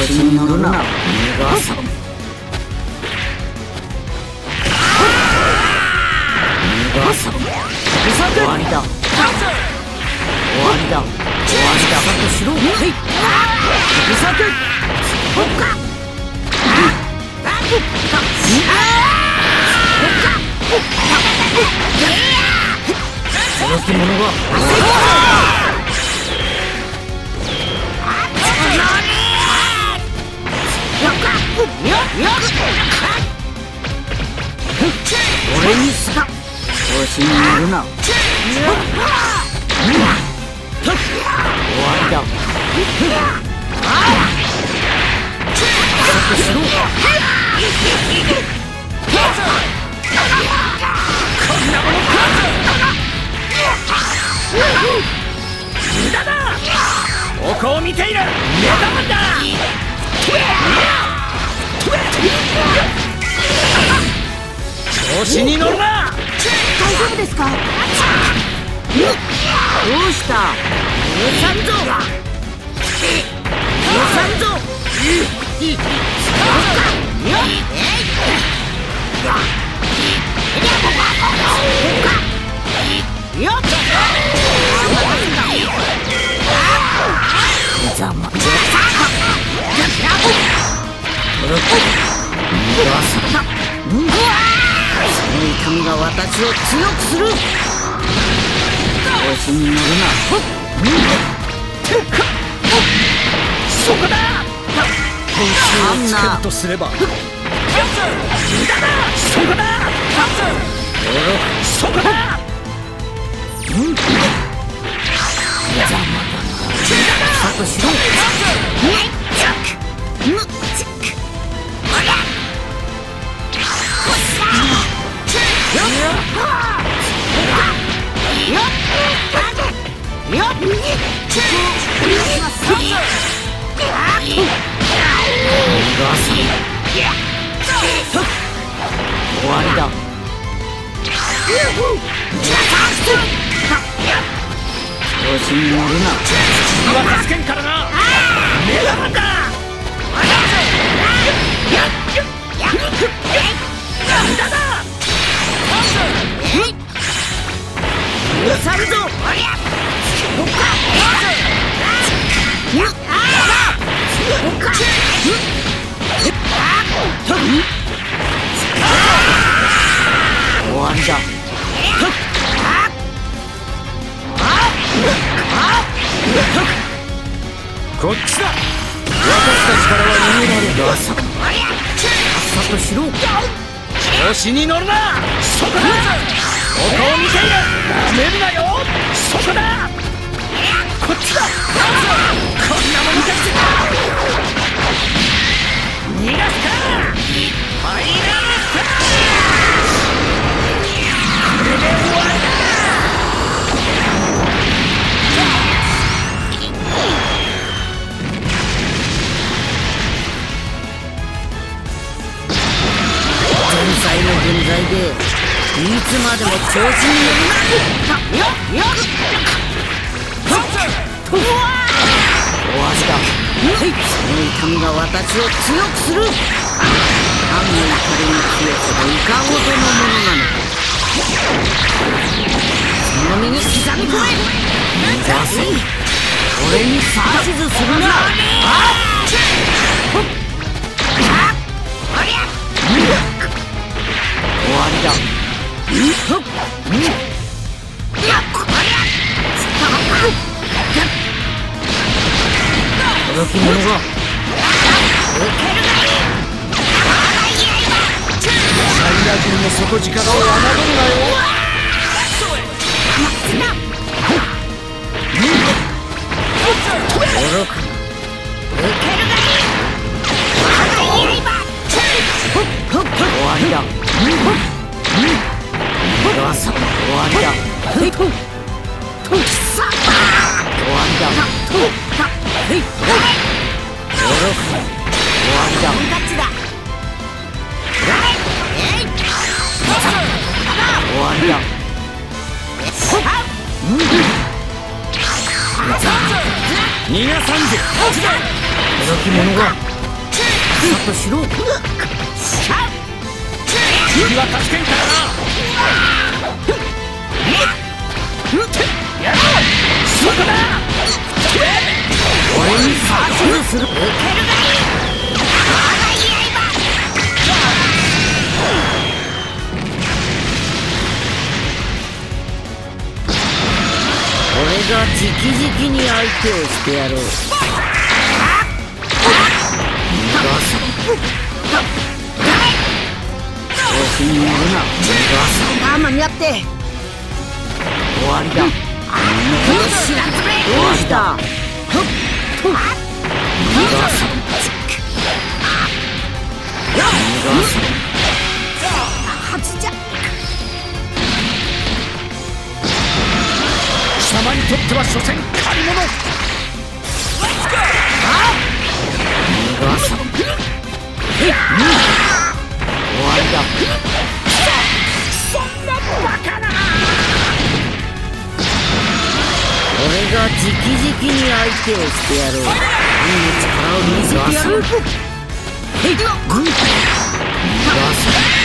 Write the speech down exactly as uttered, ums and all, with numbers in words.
子に乗るな。逃がさん。逃がさん。終わりだ。終わりだ。終わりだ。としろ。はい。不作。ほっか。届き者が。俺にすか。調子に乗るな。終わりだ。しろ。こんなものか。無駄だ。ここを見ている。目玉だ。調子に乗るな。 大丈夫ですか。 どうした。許さんぞ。許さんぞ。ざま。その痛みが私を強くする。調子に乗るな。そこだ。本心をつけるとすれば。無駄だ。そこだ。そこだ。うん。ざまだな。さとしろ。終わりだ。調子に乗るな。君は助けんからな。目玉だ。無駄だ。許さんぞ。終わりだ。こっちだ。私たちからは逃げられる。さっさとしろ。調子に乗るな。そこだ。ここを見ている。なめるなよ。そこだ。こっちだ。こんなもんか。逃がすか。ファイナルスター。これで終わりだ。天才の分際でいつまでも調子に乗るな。よっよっ。終わりだ。その痛みが私を強くする。何の怒りに消えてもいかほどのものなのか。その身に刻み込め。逃がせ。俺に指図するな。終わりだ。届き者が。サイヤ人の底力を侮るなよ。愚かな。終わりだ。終わりだ。終わりだ。終わりだ。終わりだ。逃がさんぜ。届き者が。 さとしろ。君は助けんからな。そこだ。俺に指図する。受けるがいい。俺が直々に相手をしてやろう。調子に乗るな。我慢やって。終わりだ。どうした。貴様にとっては所詮借り物。終わりだ。そんなバカな。俺が直々に相手をしてやろう。兄の力を見せてやろう。へいっ。